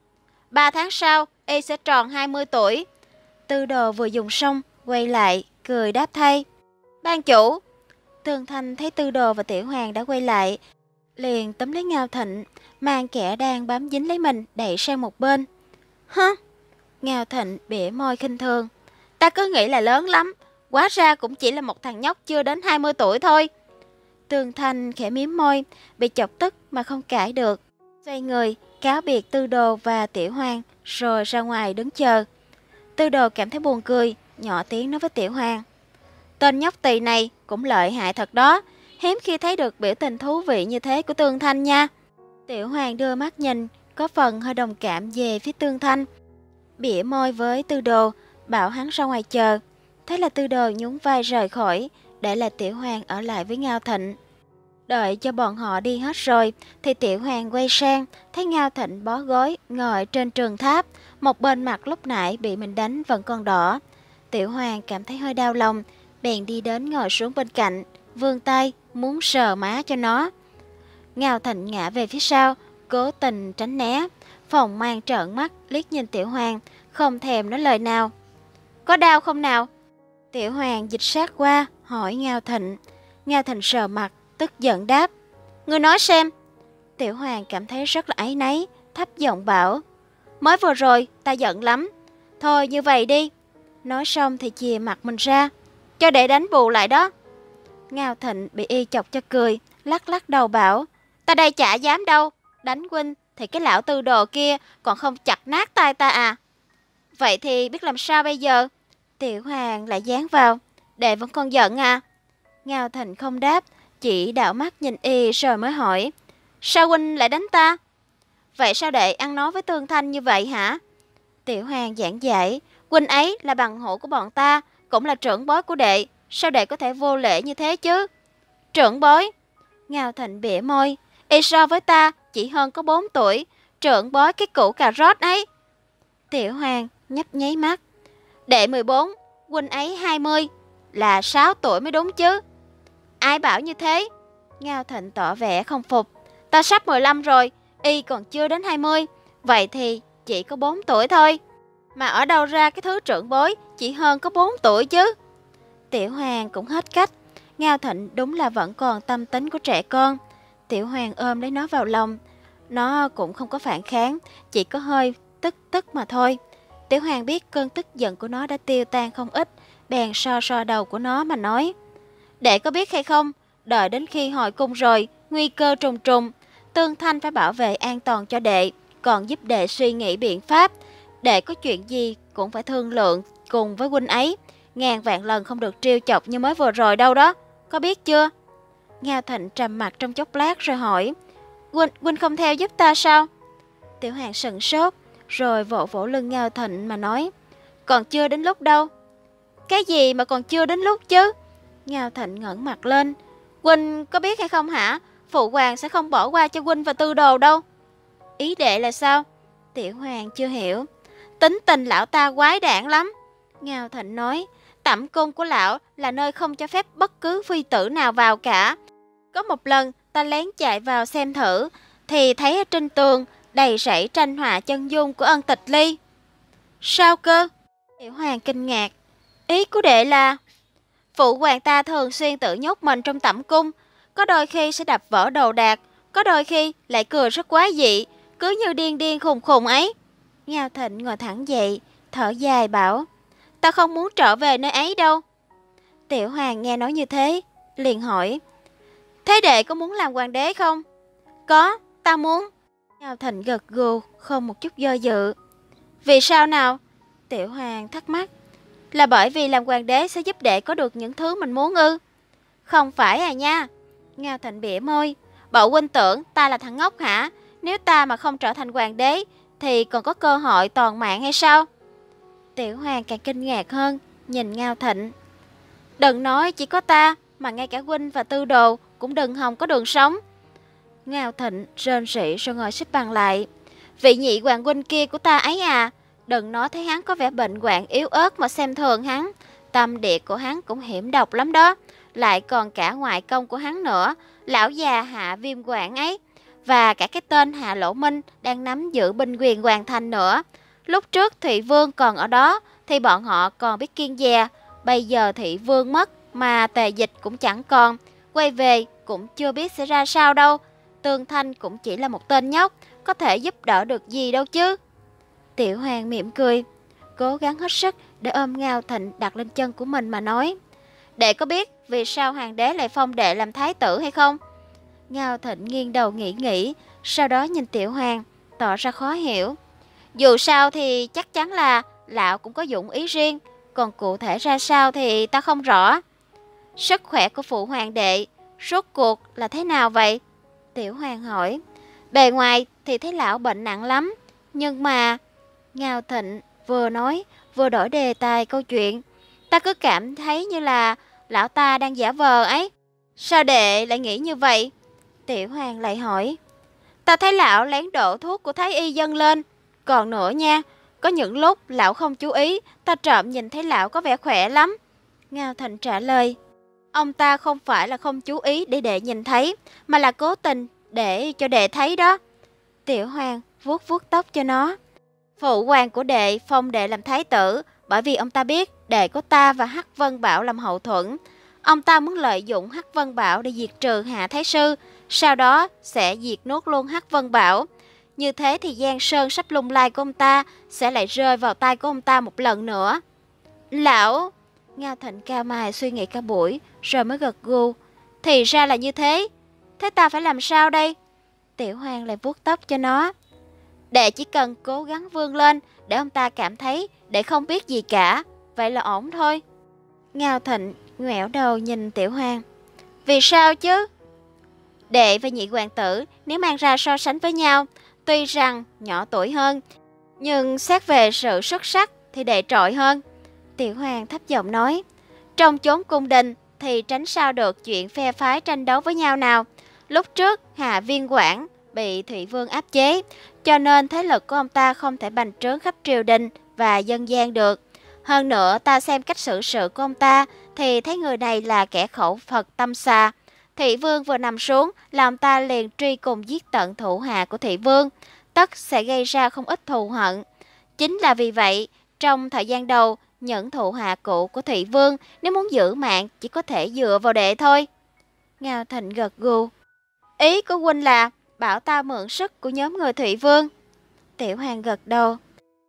Ba tháng sau, y sẽ tròn hai mươi tuổi. Tư Đồ vừa dùng xong, quay lại, cười đáp thay. Ban chủ. Tường Thanh thấy Tư Đồ và Tiểu Hoàng đã quay lại, liền túm lấy Ngao Thịnh, mang kẻ đang bám dính lấy mình đẩy sang một bên. Hả? Ngao Thịnh bỉa môi khinh thường. Ta cứ nghĩ là lớn lắm, hóa ra cũng chỉ là một thằng nhóc chưa đến hai mươi tuổi thôi. Tường Thanh khẽ mím môi, bị chọc tức mà không cãi được. Xoay người, cáo biệt Tư Đồ và Tiểu Hoàng, rồi ra ngoài đứng chờ. Tư Đồ cảm thấy buồn cười, nhỏ tiếng nói với Tiểu Hoàng. Tên nhóc tỳ này cũng lợi hại thật đó, hiếm khi thấy được biểu tình thú vị như thế của Tường Thanh nha. Tiểu Hoàng đưa mắt nhìn, có phần hơi đồng cảm về phía Tường Thanh. Bỉa môi với Tư Đồ, bảo hắn ra ngoài chờ. Thế là Tư Đồ nhún vai rời khỏi, để lại Tiểu Hoàng ở lại với Ngao Thịnh. Đợi cho bọn họ đi hết rồi, thì Tiểu Hoàng quay sang, thấy Ngao Thịnh bó gối, ngồi trên trường tháp, một bên mặt lúc nãy bị mình đánh vẫn còn đỏ. Tiểu Hoàng cảm thấy hơi đau lòng, bèn đi đến ngồi xuống bên cạnh, vươn tay, muốn sờ má cho nó. Ngao Thịnh ngã về phía sau, cố tình tránh né, phòng mang trợn mắt, liếc nhìn Tiểu Hoàng, không thèm nói lời nào. Có đau không nào? Tiểu Hoàng dịch sát qua, hỏi Ngao Thịnh. Ngao Thịnh sờ mặt, tức giận đáp. Ngươi nói xem. Tiểu Hoàng cảm thấy rất là áy náy, thấp giọng bảo. Mới vừa rồi, ta giận lắm. Thôi như vậy đi. Nói xong thì chìa mặt mình ra, cho để đánh bù lại đó. Ngao Thịnh bị y chọc cho cười, lắc lắc đầu bảo. Ta đây chả dám đâu, đánh huynh thì cái lão Tư Đồ kia còn không chặt nát tay ta à. Vậy thì biết làm sao bây giờ? Tiểu Hoàng lại dán vào. Đệ vẫn còn giận à? Ngao Thịnh không đáp, chỉ đảo mắt nhìn y rồi mới hỏi. Sao huynh lại đánh ta? Vậy sao đệ ăn nói với Tường Thanh như vậy hả? Tiểu Hoàng giảng giải. Huynh ấy là bằng hữu của bọn ta, cũng là trưởng bối của đệ. Sao đệ có thể vô lễ như thế chứ? Trưởng bối? Ngao Thịnh bỉa môi. Y so với ta chỉ hơn có bốn tuổi. Trưởng bối cái củ cà rốt ấy. Tiểu Hoàng nhấp nháy mắt. Đệ mười bốn, huynh ấy hai mươi, là sáu tuổi mới đúng chứ. Ai bảo như thế? Ngao Thịnh tỏ vẻ không phục. Ta sắp mười lăm rồi, y còn chưa đến hai mươi, vậy thì chỉ có bốn tuổi thôi. Mà ở đâu ra cái thứ trưởng bối chỉ hơn có bốn tuổi chứ? Tiểu Hoàng cũng hết cách. Ngao Thịnh đúng là vẫn còn tâm tính của trẻ con. Tiểu Hoàng ôm lấy nó vào lòng. Nó cũng không có phản kháng, chỉ có hơi tức tức mà thôi. Tiểu Hoàng biết cơn tức giận của nó đã tiêu tan không ít, bèn so so đầu của nó mà nói. Đệ có biết hay không, đợi đến khi hồi cung rồi, nguy cơ trùng trùng, Tương Thanh phải bảo vệ an toàn cho đệ, còn giúp đệ suy nghĩ biện pháp. Đệ có chuyện gì cũng phải thương lượng cùng với huynh ấy, ngàn vạn lần không được trêu chọc như mới vừa rồi đâu đó, có biết chưa? Ngao Thịnh trầm mặt trong chốc lát rồi hỏi. Huynh, huynh không theo giúp ta sao? Tiểu Hoàng sững sốt, rồi vỗ vỗ lưng Ngao Thịnh mà nói. Còn chưa đến lúc đâu. Cái gì mà còn chưa đến lúc chứ? Ngao Thịnh ngẩng mặt lên. Huynh có biết hay không hả? Phụ hoàng sẽ không bỏ qua cho huynh và Tư Đồ đâu. Ý đệ là sao? Tiểu Hoàng chưa hiểu. Tính tình lão ta quái đản lắm. Ngao Thịnh nói. Tẩm cung của lão là nơi không cho phép bất cứ phi tử nào vào cả. Có một lần ta lén chạy vào xem thử, thì thấy ở trên tường đầy rẫy tranh họa chân dung của Ân Tịch Ly. Sao cơ? Tiểu Hoàng kinh ngạc. Ý của đệ là phụ hoàng ta thường xuyên tự nhốt mình trong tẩm cung, có đôi khi sẽ đập vỡ đồ đạc, có đôi khi lại cười rất quái dị, cứ như điên điên khùng khùng ấy. Ngao Thịnh ngồi thẳng dậy, thở dài bảo. Ta không muốn trở về nơi ấy đâu. Tiểu Hoàng nghe nói như thế, liền hỏi. Thế đệ có muốn làm hoàng đế không? Có, ta muốn. Ngao Thịnh gật gù, không một chút do dự. Vì sao nào? Tiểu Hoàng thắc mắc. Là bởi vì làm hoàng đế sẽ giúp đệ có được những thứ mình muốn ư? Không phải à nha. Ngao Thịnh bỉa môi. Bộ huynh tưởng ta là thằng ngốc hả? Nếu ta mà không trở thành hoàng đế thì còn có cơ hội toàn mạng hay sao? Tiểu Hoàng càng kinh ngạc hơn, nhìn Ngao Thịnh. Đừng nói chỉ có ta, mà ngay cả huynh và Tư Đồ cũng đừng hòng có đường sống. Ngao Thịnh rên rỉ rồi ngồi xếp bằng lại. Vị nhị hoàng huynh kia của ta ấy à, đừng nói thấy hắn có vẻ bệnh hoạn yếu ớt mà xem thường hắn. Tâm địa của hắn cũng hiểm độc lắm đó. Lại còn cả ngoại công của hắn nữa, lão già Hạ Viêm Quảng ấy. Và cả cái tên Hạ Lỗ Minh đang nắm giữ binh quyền hoàn thành nữa. Lúc trước Thị Vương còn ở đó thì bọn họ còn biết kiêng dè. Bây giờ Thị Vương mất mà Tề Dịch cũng chẳng còn. quay về cũng chưa biết sẽ ra sao đâu. Tương Thanh cũng chỉ là một tên nhóc, có thể giúp đỡ được gì đâu chứ. Tiểu Hoàng mỉm cười, cố gắng hết sức để ôm Ngao Thịnh đặt lên chân của mình mà nói. Đệ có biết vì sao hoàng đế lại phong đệ làm thái tử hay không? Ngao Thịnh nghiêng đầu nghĩ nghĩ, sau đó nhìn Tiểu Hoàng, tỏ ra khó hiểu. Dù sao thì chắc chắn là lão cũng có dụng ý riêng, còn cụ thể ra sao thì ta không rõ. Sức khỏe của phụ hoàng đệ rốt cuộc là thế nào vậy? Tiểu Hoàng hỏi. Bề ngoài thì thấy lão bệnh nặng lắm, nhưng mà... Ngao Thịnh vừa nói vừa đổi đề tài câu chuyện. Ta cứ cảm thấy như là lão ta đang giả vờ ấy. Sao đệ lại nghĩ như vậy? Tiểu Hoàng lại hỏi. Ta thấy lão lén đổ thuốc của thái y dâng lên. Còn nữa nha, có những lúc lão không chú ý, ta trộm nhìn thấy lão có vẻ khỏe lắm. Ngao Thịnh trả lời. Ông ta không phải là không chú ý để đệ nhìn thấy, mà là cố tình để cho đệ thấy đó. Tiểu Hoàng vuốt vuốt tóc cho nó. Phụ hoàng của đệ phong đệ làm thái tử bởi vì ông ta biết đệ có ta và Hắc Vân Bảo làm hậu thuẫn. Ông ta muốn lợi dụng Hắc Vân Bảo để diệt trừ Hạ Thái Sư, sau đó sẽ diệt nốt luôn Hắc Vân Bảo. Như thế thì Giang Sơn sắp lung lay của ông ta sẽ lại rơi vào tay của ông ta một lần nữa. Lão... Ngao Thịnh cao mày suy nghĩ cả buổi rồi mới gật gù. Thì ra là như thế. Thế ta phải làm sao đây? Tiểu Hoàng lại vuốt tóc cho nó. Đệ chỉ cần cố gắng vươn lên để ông ta cảm thấy đệ không biết gì cả. Vậy là ổn thôi. Ngao Thịnh ngoẹo đầu nhìn Tiểu Hoàng. Vì sao chứ? Đệ và nhị hoàng tử nếu mang ra so sánh với nhau, tuy rằng nhỏ tuổi hơn, nhưng xét về sự xuất sắc thì đệ trội hơn. Tiểu Hoàng thấp giọng nói. Trong chốn cung đình thì tránh sao được chuyện phe phái tranh đấu với nhau nào. Lúc trước Hạ Viên Quảng bị Thụy Vương áp chế, cho nên thế lực của ông ta không thể bành trướng khắp triều đình và dân gian được. Hơn nữa ta xem cách xử sự của ông ta thì thấy người này là kẻ khẩu Phật tâm xà. Thụy Vương vừa nằm xuống là ông ta liền truy cùng giết tận thủ hạ của Thụy Vương, tất sẽ gây ra không ít thù hận. Chính là vì vậy, trong thời gian đầu, những thủ hạ cũ của Thụy Vương nếu muốn giữ mạng chỉ có thể dựa vào đệ thôi. Ngao Thịnh gật gù. Ý của huynh là bảo ta mượn sức của nhóm người Thụy Vương. Tiểu Hoàng gật đầu.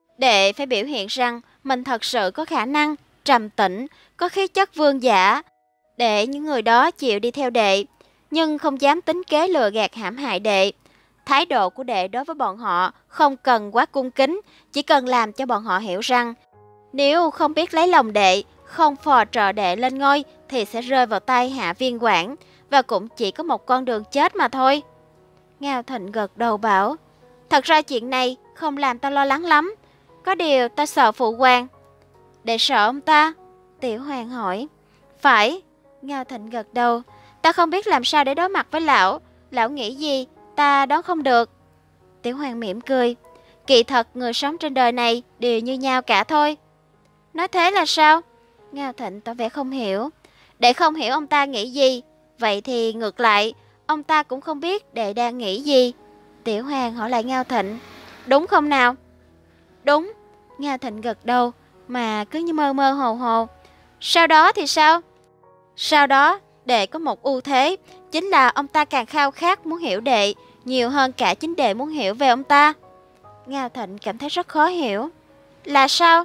Đệ phải biểu hiện rằng mình thật sự có khả năng, trầm tĩnh, có khí chất vương giả, để những người đó chịu đi theo đệ, nhưng không dám tính kế lừa gạt hãm hại đệ. Thái độ của đệ đối với bọn họ không cần quá cung kính, chỉ cần làm cho bọn họ hiểu rằng nếu không biết lấy lòng đệ, không phò trợ đệ lên ngôi thì sẽ rơi vào tay Hạ Viên Quảng, và cũng chỉ có một con đường chết mà thôi. Ngao Thịnh gật đầu bảo. Thật ra chuyện này không làm ta lo lắng lắm. Có điều ta sợ phụ hoàng. Đệ sợ ông ta? Tiểu Hoàng hỏi. Phải. Ngao Thịnh gật đầu. Ta không biết làm sao để đối mặt với lão. Lão nghĩ gì ta đoán không được. Tiểu Hoàng mỉm cười. Kỳ thật người sống trên đời này đều như nhau cả thôi. Nói thế là sao? Ngao Thịnh tỏ vẻ không hiểu. Đệ không hiểu ông ta nghĩ gì, vậy thì ngược lại, ông ta cũng không biết đệ đang nghĩ gì. Tiểu Hoàng hỏi lại Ngao Thịnh. Đúng không nào? Đúng. Ngao Thịnh gật đầu, mà cứ như mơ mơ hồ hồ. Sau đó thì sao? Sau đó, đệ có một ưu thế, chính là ông ta càng khao khát muốn hiểu đệ, nhiều hơn cả chính đệ muốn hiểu về ông ta. Ngao Thịnh cảm thấy rất khó hiểu. Là sao?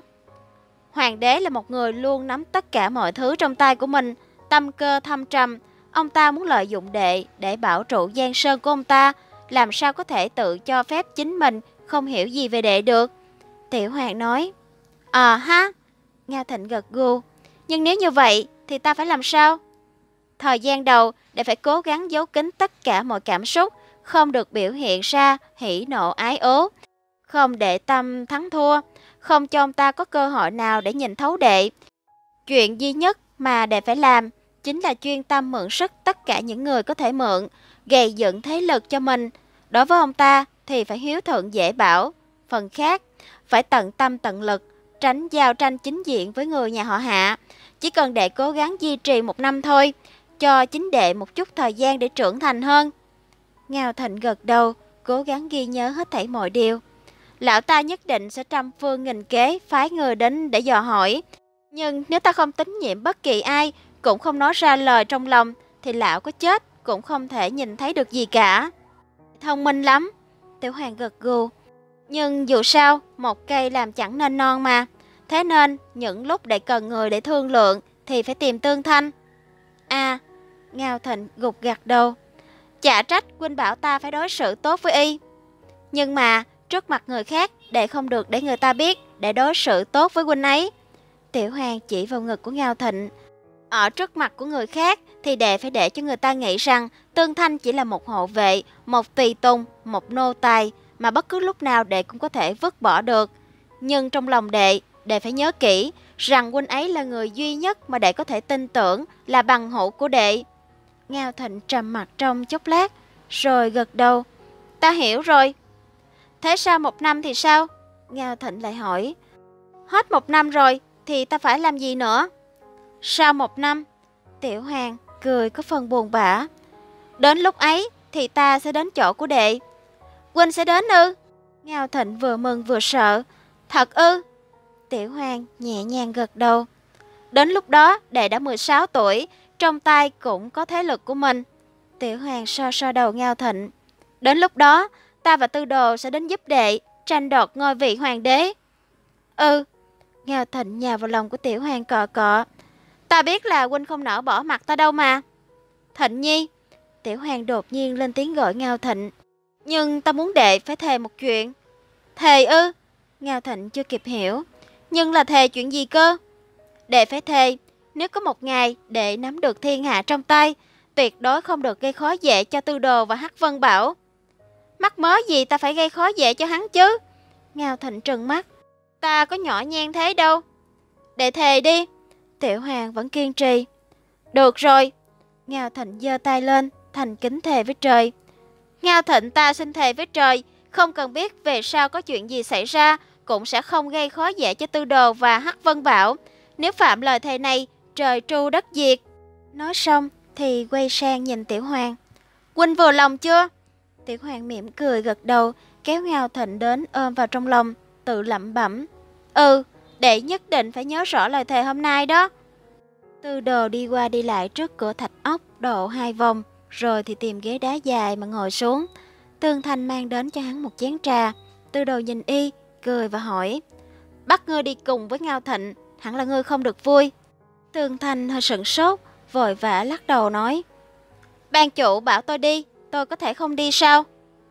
Hoàng đế là một người luôn nắm tất cả mọi thứ trong tay của mình, tâm cơ thâm trầm. Ông ta muốn lợi dụng đệ để bảo trụ giang sơn của ông ta, làm sao có thể tự cho phép chính mình không hiểu gì về đệ được. Tiểu Hoàng nói. À ha. Ngao Thịnh gật gù. Nhưng nếu như vậy thì ta phải làm sao? Thời gian đầu đệ phải cố gắng giấu kín tất cả mọi cảm xúc, không được biểu hiện ra hỉ nộ ái ố, không để tâm thắng thua, không cho ông ta có cơ hội nào để nhìn thấu đệ. Chuyện duy nhất mà đệ phải làm chính là chuyên tâm mượn sức tất cả những người có thể mượn, gây dựng thế lực cho mình. Đối với ông ta thì phải hiếu thuận dễ bảo, phần khác phải tận tâm tận lực, tránh giao tranh chính diện với người nhà họ Hạ. Chỉ cần đệ cố gắng duy trì một năm thôi, cho chính đệ một chút thời gian để trưởng thành hơn. Ngao Thịnh gật đầu, cố gắng ghi nhớ hết thảy mọi điều. Lão ta nhất định sẽ trăm phương nghìn kế phái người đến để dò hỏi. Nhưng nếu ta không tín nhiệm bất kỳ ai, cũng không nói ra lời trong lòng, thì lão có chết cũng không thể nhìn thấy được gì cả. Thông minh lắm. Tiểu Hoàng gật gù. Nhưng dù sao, một cây làm chẳng nên non mà. Thế nên, những lúc để cần người để thương lượng thì phải tìm Tương Thanh. À, Ngao Thịnh gục gặt đầu. Chả trách huynh bảo ta phải đối xử tốt với y. Nhưng mà, trước mặt người khác, để không được để người ta biết, để đối xử tốt với huynh ấy. Tiểu Hoàng chỉ vào ngực của Ngao Thịnh. Ở trước mặt của người khác thì đệ phải để cho người ta nghĩ rằng Tương Thanh chỉ là một hộ vệ, một tùy tùng, một nô tài mà bất cứ lúc nào đệ cũng có thể vứt bỏ được. Nhưng trong lòng đệ, đệ phải nhớ kỹ rằng huynh ấy là người duy nhất mà đệ có thể tin tưởng, là bằng hữu của đệ. Ngao Thịnh trầm mặt trong chốc lát, rồi gật đầu. Ta hiểu rồi. Thế sau một năm thì sao? Ngao Thịnh lại hỏi. Hết một năm rồi thì ta phải làm gì nữa? Sau một năm, Tiểu Hoàng cười có phần buồn bã. Đến lúc ấy thì ta sẽ đến chỗ của đệ. Huynh sẽ đến ư? Ngao Thịnh vừa mừng vừa sợ. Thật ư? Tiểu Hoàng nhẹ nhàng gật đầu. Đến lúc đó đệ đã mười sáu tuổi, trong tay cũng có thế lực của mình. Tiểu Hoàng so so đầu Ngao Thịnh. Đến lúc đó ta và Tư Đồ sẽ đến giúp đệ tranh đoạt ngôi vị hoàng đế. Ừ. Ngao Thịnh nhào vào lòng của Tiểu Hoàng cọ cọ. Ta biết là huynh không nỡ bỏ mặt ta đâu mà. Thịnh Nhi. Tiểu Hoàng đột nhiên lên tiếng gọi Ngao Thịnh. Nhưng ta muốn đệ phải thề một chuyện. Thề ư? Ngao Thịnh chưa kịp hiểu. Nhưng là thề chuyện gì cơ? Đệ phải thề, nếu có một ngày đệ nắm được thiên hạ trong tay, tuyệt đối không được gây khó dễ cho Tư Đồ và Hắc Vân Bảo. Mắc mớ gì ta phải gây khó dễ cho hắn chứ? Ngao Thịnh trừng mắt. Ta có nhỏ nhen thế đâu. Đệ thề đi. Tiểu Hoàng vẫn kiên trì. Được rồi. Ngao Thịnh giơ tay lên, thành kính thề với trời. Ngao Thịnh ta xin thề với trời, không cần biết về sau có chuyện gì xảy ra, cũng sẽ không gây khó dễ cho Tư Đồ và Hắc Vân Bảo. Nếu phạm lời thề này, trời tru đất diệt. Nói xong thì quay sang nhìn Tiểu Hoàng. Huynh vừa lòng chưa? Tiểu Hoàng mỉm cười gật đầu, kéo Ngao Thịnh đến ôm vào trong lòng, tự lẩm bẩm. Ừ, đệ nhất định phải nhớ rõ lời thề hôm nay đó. Tư Đồ đi qua đi lại trước cửa thạch ốc độ hai vòng, rồi thì tìm ghế đá dài mà ngồi xuống. Tương Thanh mang đến cho hắn một chén trà. Tư Đồ nhìn y, cười và hỏi. Bắt ngươi đi cùng với Ngao Thịnh, hẳn là ngươi không được vui. Tương Thanh hơi sửng sốt, vội vã lắc đầu nói. Ban chủ bảo tôi đi, tôi có thể không đi sao?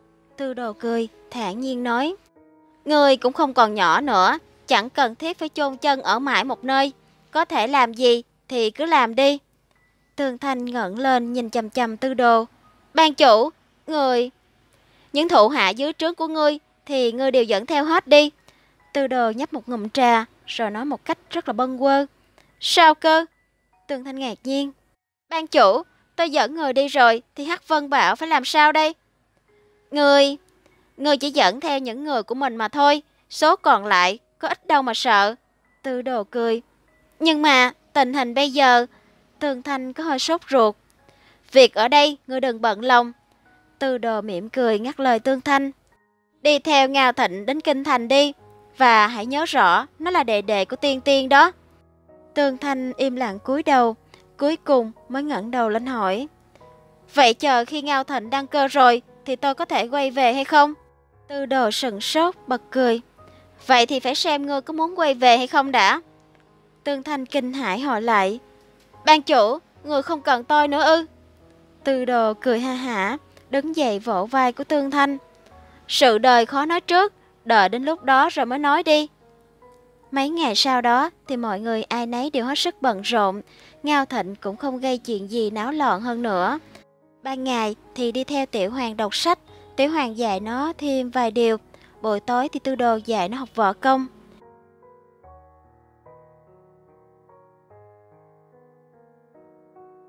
Tư Đồ cười, thản nhiên nói. Ngươi cũng không còn nhỏ nữa, chẳng cần thiết phải chôn chân ở mãi một nơi. Có thể làm gì thì cứ làm đi. Tương Thanh ngẩng lên nhìn chằm chằm Tư Đồ. Ban chủ, người... Những thủ hạ dưới trướng của ngươi thì ngươi đều dẫn theo hết đi. Tư Đồ nhấp một ngụm trà, rồi nói một cách rất là bâng quơ. Sao cơ? Tương Thanh ngạc nhiên. Ban chủ, tôi dẫn người đi rồi thì Hắc Vân Bảo phải làm sao đây? Ngươi... Ngươi chỉ dẫn theo những người của mình mà thôi, số còn lại có ít đâu mà sợ. Tư Đồ cười. Nhưng mà tình hình bây giờ... Tương Thanh có hơi sốt ruột. Việc ở đây ngươi đừng bận lòng. Tư Đồ mỉm cười ngắt lời Tương Thanh. Đi theo Ngao Thịnh đến Kinh Thành đi. Và hãy nhớ rõ, nó là đệ đệ của Tiên Tiên đó. Tương Thanh im lặng cúi đầu, cuối cùng mới ngẩng đầu lên hỏi. Vậy chờ khi Ngao Thịnh đăng cơ rồi thì tôi có thể quay về hay không? Tư Đồ sừng sốt bật cười. Vậy thì phải xem ngươi có muốn quay về hay không đã. Tương Thanh kinh hãi hỏi lại. Ban chủ, người không cần tôi nữa ư? Tư Đồ cười ha hả, đứng dậy vỗ vai của Tương Thanh. Sự đời khó nói trước, đợi đến lúc đó rồi mới nói đi. Mấy ngày sau đó thì mọi người ai nấy đều hết sức bận rộn. Ngao Thịnh cũng không gây chuyện gì náo loạn hơn nữa. Ban ngày thì đi theo Tiểu Hoàng đọc sách, Tiểu Hoàng dạy nó thêm vài điều. Buổi tối thì Tư Đồ dạy nó học võ công.